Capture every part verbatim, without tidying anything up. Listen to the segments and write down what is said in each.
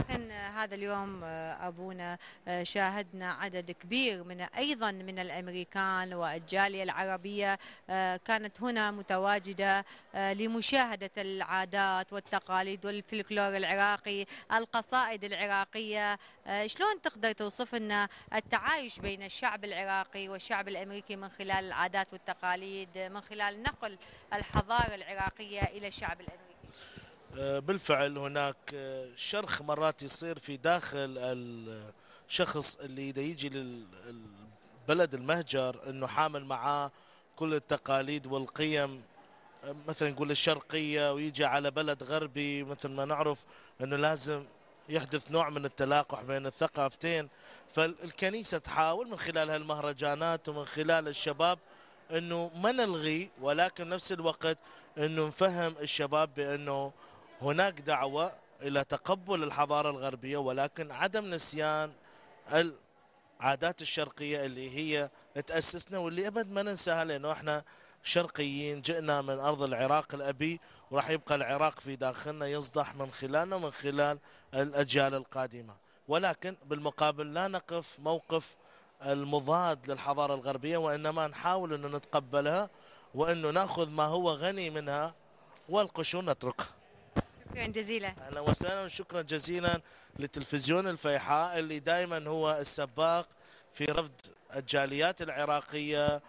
لكن هذا اليوم أبونا شاهدنا عدد كبير من أيضا من الأمريكان والجالية العربية كانت هنا متواجدة لمشاهدة العادات والتقاليد والفلكلور العراقي، القصائد العراقية. شلون تقدر توصف لنا التعايش بين الشعب العراقي والشعب الأمريكي من خلال العادات والتقاليد، من خلال نقل الحضارة العراقية إلى الشعب الأمريكي؟ آه، بالفعل هناك آه، شرخ مرات يصير في داخل الشخص اللي دا يجي للبلد المهجر، انه حامل معاه كل التقاليد والقيم، آه، مثلا نقول الشرقية، ويجي على بلد غربي مثل ما نعرف انه لازم يحدث نوع من التلاقح بين الثقافتين. فالكنيسة تحاول من خلال هالمهرجانات ومن خلال الشباب انه ما نلغي، ولكن نفس الوقت انه نفهم الشباب بانه هناك دعوة الى تقبل الحضارة الغربية، ولكن عدم نسيان العادات الشرقية اللي هي تأسسنا واللي ابد ما ننساها، لانه احنا شرقيين جئنا من ارض العراق الابي، وراح يبقى العراق في داخلنا يصدح من خلالنا ومن خلال الاجيال القادمة. ولكن بالمقابل لا نقف موقف المضاد للحضارة الغربية، وإنما نحاول أن نتقبلها وأنه نأخذ ما هو غني منها والقشور نتركها. شكرا جزيلا. أهلا وسهلا وشكرا جزيلا لتلفزيون الفيحاء اللي دائما هو السباق في رفض الجاليات العراقية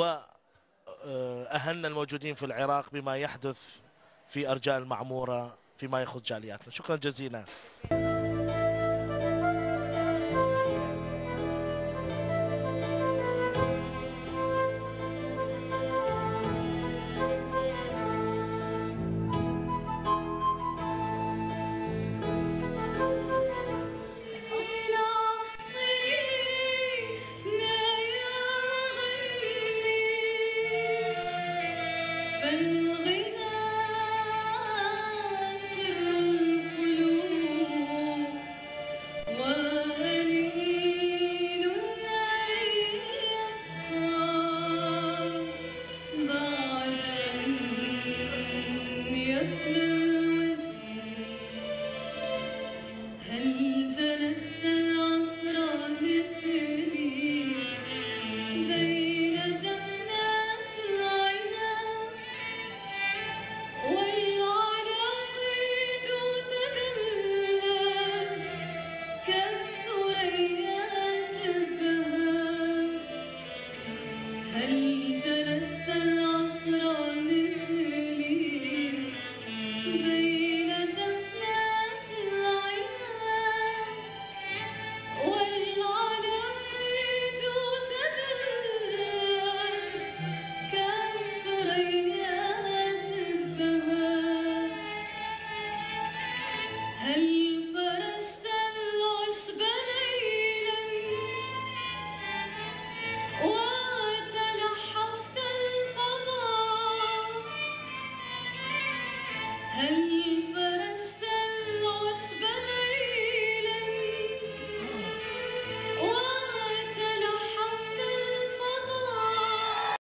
وأهلنا الموجودين في العراق بما يحدث في أرجاء المعمورة فيما يخص جالياتنا. شكرا جزيلا. بعد أن يفنى